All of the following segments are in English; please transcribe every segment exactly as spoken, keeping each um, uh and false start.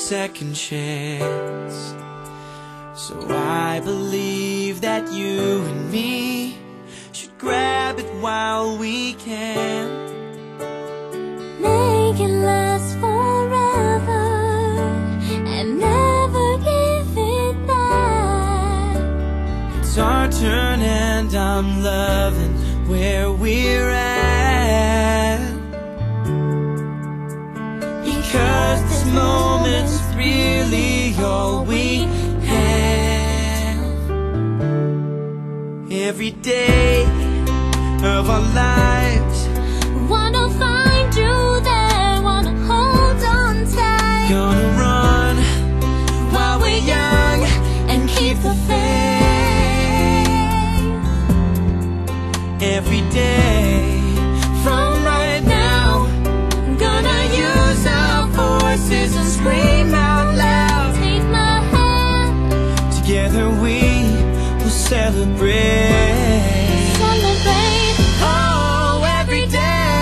second chance. So I believe that you and me should grab it while we can. Make it last forever and never give it back. It's our turn and I'm loving where we're at, because this moment's really all we have. Every day of our lives, wanna find you there, wanna hold on tight. gonna run while we're young and keep the faith. Every day from right now, gonna use our voices and scream out loud. Take my hand, Together we will celebrate. celebrate. Oh, every day.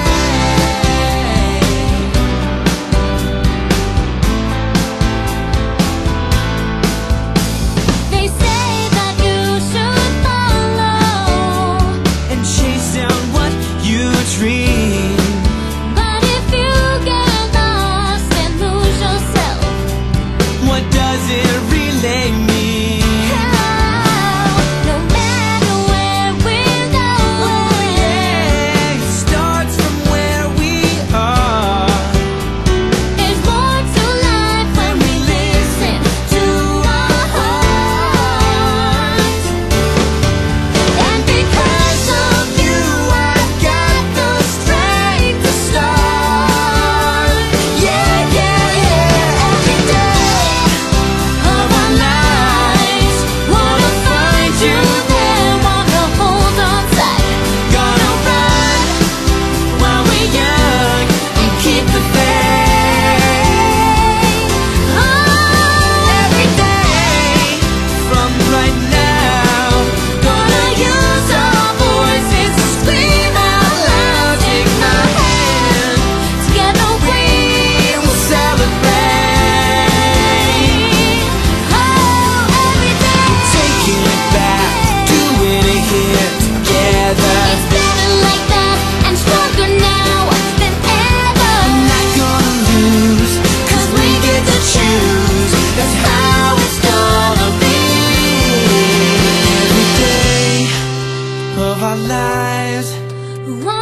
They say that you should follow, And chase down what you dream. but if you get lost and lose yourself, What does it really mean? no matter where we're going, Yeah, it starts from where we are. there's more to life when we listen to our hearts. And because of you, I've got the strength to start. Yeah, yeah, yeah. Every day of our lives, wanna find you there, wanna hold on tight. Gonna run while we're young and keep the faith. Oh, Every day from right now, gonna use our voices to scream out loud. Take my hand, together we we'll celebrate. oh, every day. Taking it back, doing it here together. It's better like that and stronger now than ever. Not gonna lose, 'cause we get to choose. That's how it's gonna be. Every day of our lives,